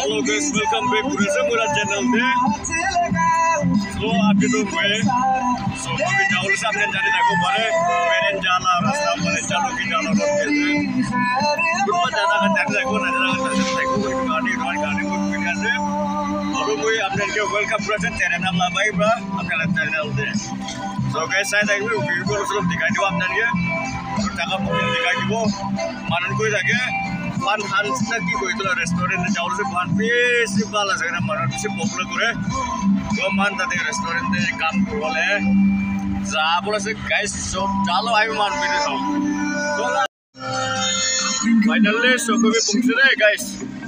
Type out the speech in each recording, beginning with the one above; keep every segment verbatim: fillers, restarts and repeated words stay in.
Hello guys, welcome back to Resamura channel deh. So अभी तो मैं so अभी जाऊँ से अपने जाने देखो बारे मेरे जाना रास्ता बारे चालू की जाना रोड के लिए कुछ ज़्यादा का जाने देखो ना ज़्यादा का जाने देखो कोई गाड़ी रोड गाड़ी कोई पिक्चर से और कोई अपने के वेलकम प्रेजेंट तेरे नाम ला भाई ब्रा अपने चैनल दे. So guys saya tadi video को सुरुम दिखाई दो अपने लिए और जगह पर दिखाई दो मानन कोई जगह Pan Hans lagi ko itu restoran jauh se pan besi bala sekarang mana besi populer kure, ko man tadi restoran tadi kam boleh, zabola se guys so jalo ayo man video so, finally so ko भी पहुंच रहे guys.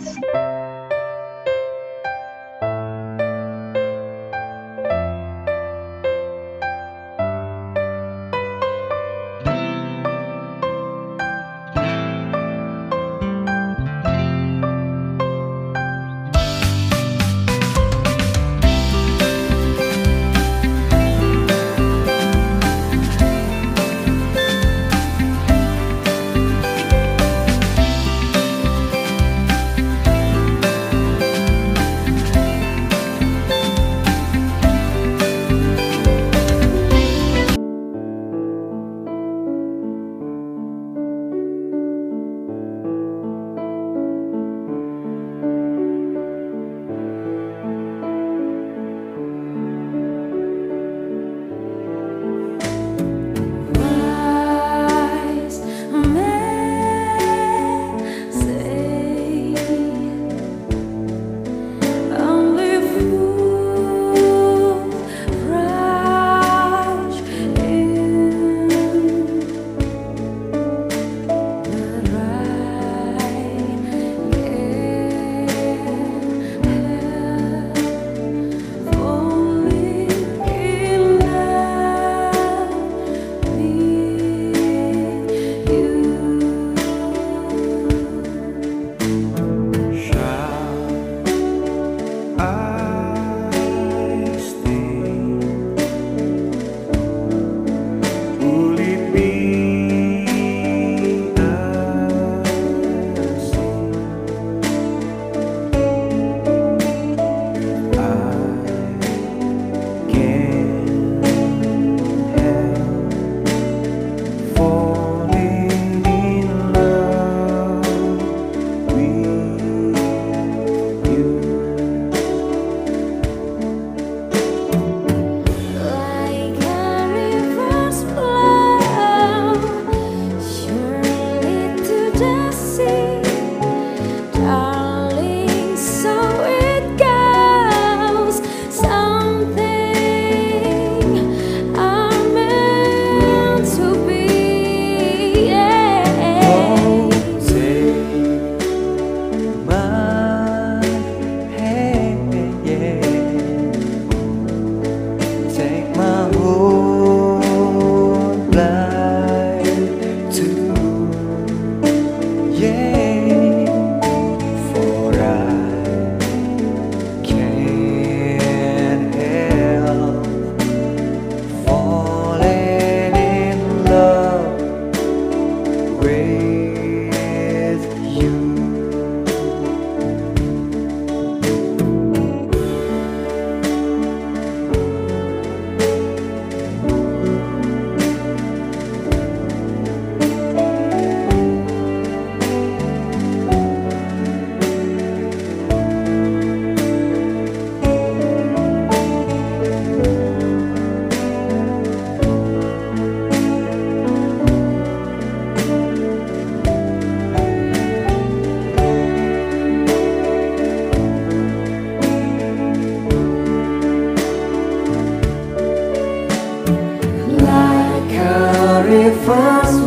First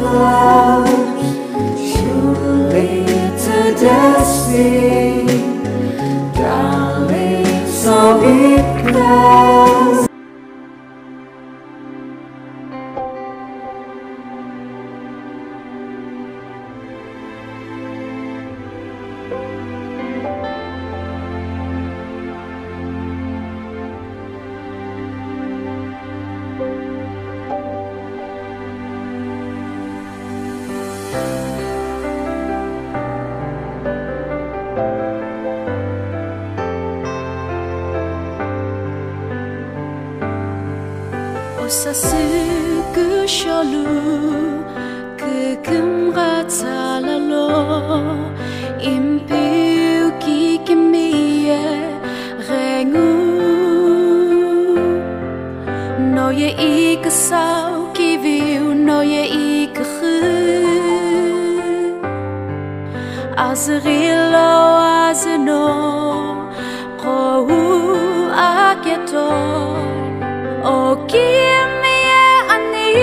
love, surely to destiny, darling, so it goes. 사스그셔루 그금가 잘라로 임피우기 김미에 랭우 너의 이그 싸우기 비우 너의 이그 흐 아즈릴로 아즈노 거우 아게도 Oh, give me a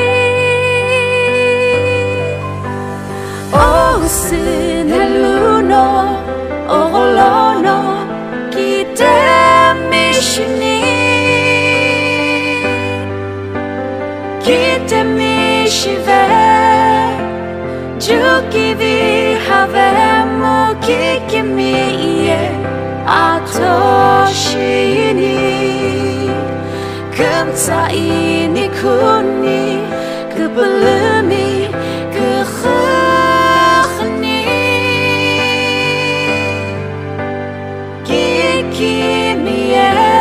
knee. Oh, sin helluno, oh, lono, kite mishini, kite mishive, jukivi havemo kikimiye atoshini. 금사이니 군니 그 불름이 그 흐흐니 기기미에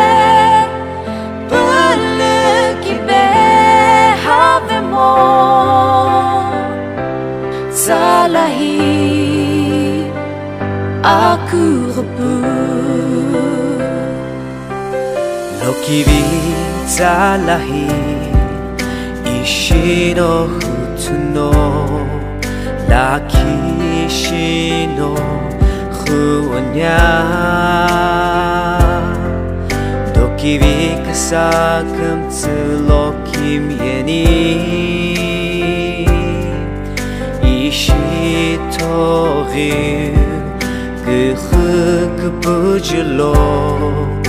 불르기 배하베모 살라히 아쿠르부 로키비 Salahi Ishino Hutuno Laki Ishino Huanya Dokivi Kasakam Tsulokim Yeni Ishito Ryu Guhu Kubujilo